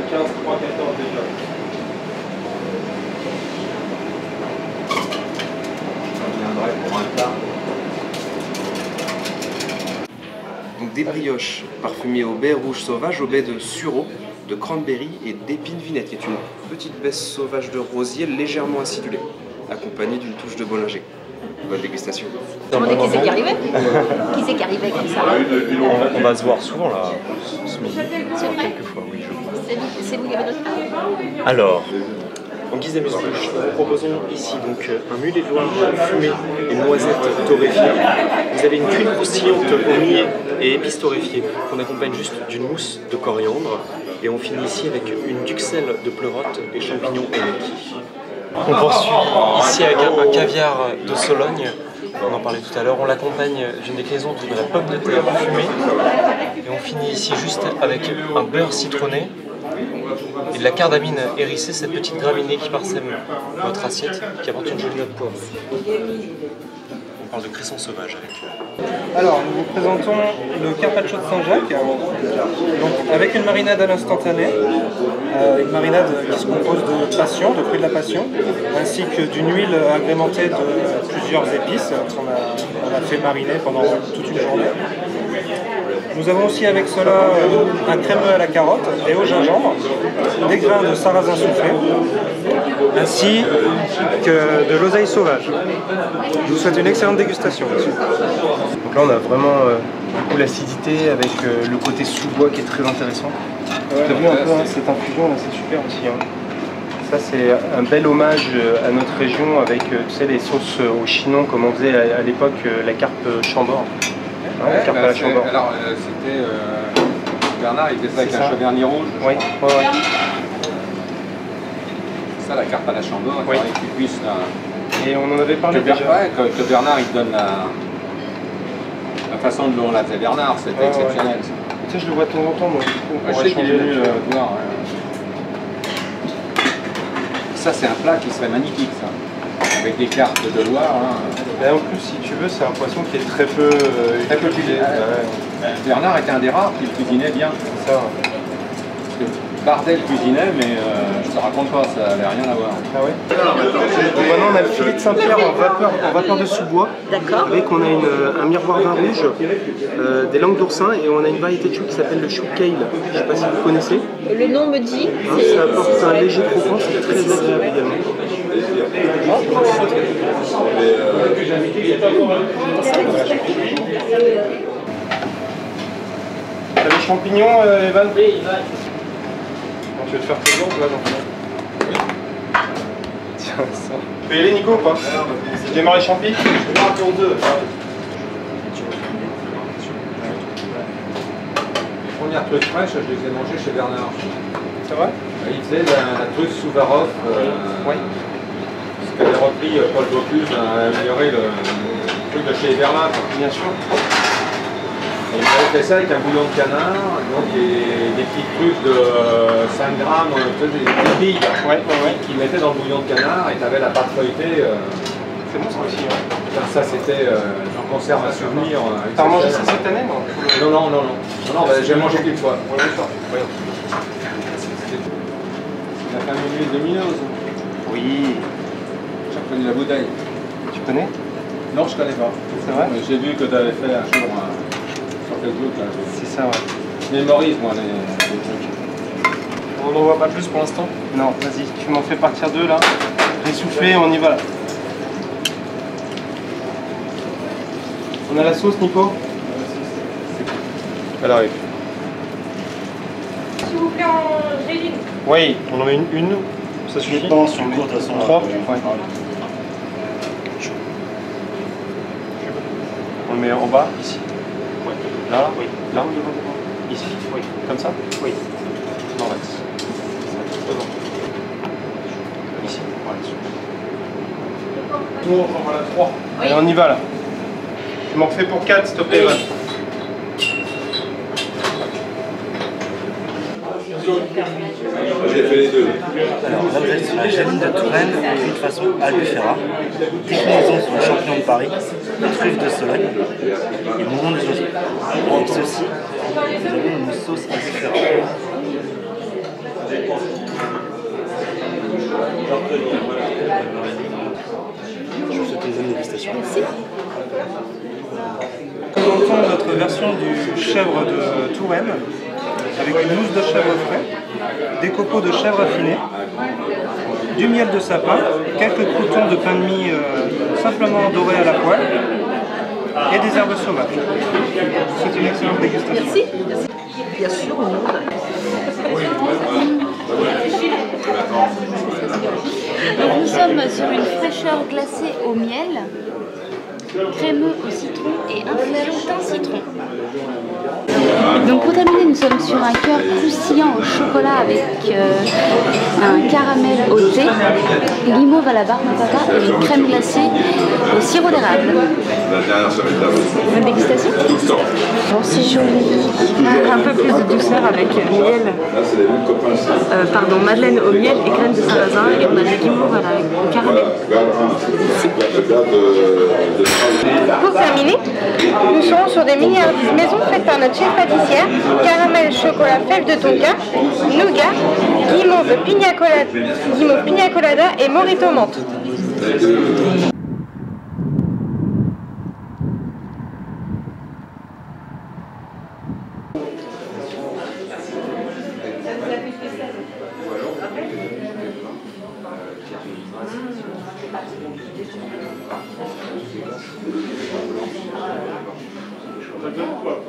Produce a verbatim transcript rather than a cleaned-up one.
quinze, trois, quatorze déjà. Je viendrai pour un plat. Donc des brioches parfumées au baies rouge sauvage, au baies de sureau, de cranberry et d'épine vinette, qui est une petite baisse sauvage de rosier légèrement acidulée, accompagnée d'une touche de bollinger. Bonne dégustation. Demandez qui c'est qui arrivait. Qui c'est qui arrivait comme ça? On, on va se voir souvent là, ce midi. C'est vrai. Quelquefois, oui, je crois. C'est vous, c'est vous qui avez notre part. Alors, en guise d'amuse-bouche, nous proposons ici donc un mulet noir fumé et noisette torréfiée. Vous avez une cuite croustillante au millet et épices torréfiées qu'on accompagne juste d'une mousse de coriandre. Et on finit ici avec une duxelle de pleurote et champignons émekis. On poursuit ici avec un, un caviar de Sologne. On en parlait tout à l'heure. On l'accompagne d'une déclinaison de la pomme de terre fumée. Et on finit ici juste avec un beurre citronné et de la cardamine hérissée, cette petite graminée qui parsème votre assiette, qui apporte une jolie note poivre. On parle de cresson sauvage avec. Alors, nous vous présentons le carpaccio de Saint-Jacques, donc avec une marinade à l'instantané, euh, une marinade qui se compose de passion, de fruits de la passion, ainsi que d'une huile agrémentée de plusieurs épices qu'on a, on a fait mariner pendant toute une journée. Nous avons aussi avec cela euh, un crémeux à la carotte et au gingembre, des grains de sarrasin soufflé, ainsi que de l'oseille sauvage. Je vous souhaite une excellente dégustation. Donc là on a vraiment euh, beaucoup l'acidité avec euh, le côté sous-bois qui est très intéressant. Ouais, tu as vu un peu hein, cette infusion là, c'est super aussi. Hein. Ça c'est un bel hommage à notre région avec euh, tu sais, les sauces au chinon comme on faisait à, à l'époque euh, la carpe Chambord. Hein, ouais, la carpe bah, à la Chambord. Alors euh, c'était euh, Bernard, il faisait ça avec un cheverny rouge. Oui, ouais, ouais. Ça la carpe à la Chambord, il oui. faudrait que tu puisses la... Et on en avait parlé que déjà. Ouais, que, que Bernard il te donne la, la façon dont on la faisait Bernard, c'était ouais, exceptionnel. Ouais. Tu sais, je le vois de temps en temps, moi, du coup, on ouais, je sais qu'il est venu euh, voir. Ouais. Ça, c'est un plat qui serait magnifique, ça. Avec des cartes de Loire. Hein. Et en plus, si tu veux, c'est un poisson qui est très peu euh, très peu cuisiné. Ouais. Bernard était un des rares qui le cuisinait bien. C'est ça. Parce que Bardel cuisinait, mais euh, je te raconte pas, ça n'avait rien à voir. Ah ouais. Donc maintenant, on a le filet de Saint-Pierre en vapeur, en vapeur de sous-bois. D'accord. Avec on a une, un miroir vin rouge, euh, des langues d'oursin et on a une variété de chou qui s'appelle le chou kale. Je ne sais pas si vous connaissez. Le nom me dit. Hein, ça apporte un léger croquant, c'est très agréable également. T'as les champignons, euh, Evan? Oui, Evan. Tu veux te faire plaisir là dans tiens, ça. Tu peux y aller, Nico, ou pas? Tu démarres les champis? Je démarre pour deux. Les premières truffes fraîches, je les ai mangées chez Bernard. C'est vrai? Il faisait la, la truffe Souvarov. Euh, oui. Ce qu'avait repris Paul Bocuse à améliorer le, le truc de chez Bernard. Bien sûr. Et il avait fait ça avec un bouillon de canard, donc des, des petites trucs de euh, cinq grammes, des petites billes ouais, ouais, ouais. qu'il mettait dans le bouillon de canard et tu avais la pâte feuilletée. Euh, c'est bon ça aussi, ouais. Ça c'était, euh, j'en conserve un souvenir. Euh, T'as mangé ça cette année, non? Non, non, non, non. non, non bah, j'ai mangé qu'une fois. Ouais, d'accord. Ouais. La famille huile lumineuse. Oui. J'ai reconnu la bouteille. Tu connais? Non, je connais pas. C'est vrai? J'ai vu que tu avais fait un jour un... sur Facebook. C'est ça, ouais. Je mémorise, moi, les, les trucs. On n'en voit pas plus pour l'instant? Non, vas-y, tu m'en fais partir deux là. Ressouffler, on y va là. On a la sauce, Nico? Elle arrive. S'il vous plaît, en géline. Oui, on en met une, une. Ça suffit. Je pense, une courte, de toute façon. Trois. Ouais. On le met en bas, ici. Ouais. Là, oui. Là, ici. Oui. Comme ça? Oui. Non, là. Ici. Voilà. Tour, voilà, trois. Oui. Allez, on y va là. Tu m'en refais pour quatre, s'il te plaît, Evan. J'ai fait les deux. Alors, là, vous êtes sur la géline de Touraine, cuite façon albufera, déclinaison sur le champignon de Paris, truffe de Sologne et mouron des oiseaux. Avec ceci, vous avez une sauce albufera. Je vous souhaite une bonne dégustation. Merci. Nous présentons notre version du chèvre de Touraine avec une mousse de chèvre frais, des copeaux de chèvre affinés, du miel de sapin, quelques croûtons de pain de mie euh, simplement dorés à la poêle et des herbes sauvages. C'est une excellente dégustation. Merci. Bien sûr, donc nous sommes sur une fraîcheur glacée au miel, crémeux au citron et infusion d'un citron. Donc pour terminer, nous sommes sur un cœur croustillant au chocolat avec euh, un caramel au thé, guimauve à la barbe à papa et une crème glacée au sirop d'érable. Bonne dégustation. Bon, c'est joli. Un peu plus de douceur avec miel, euh, pardon, madeleine au miel et crème de sarrasin, et on a des guimauves à la, au caramel. Pour terminer, nous serons sur des milliardises maison faites par notre chef pâtissière, caramel, chocolat, fève de tonka, nougat, guimauve pina colada, guimauve pina colada et morito menthe. Pourquoi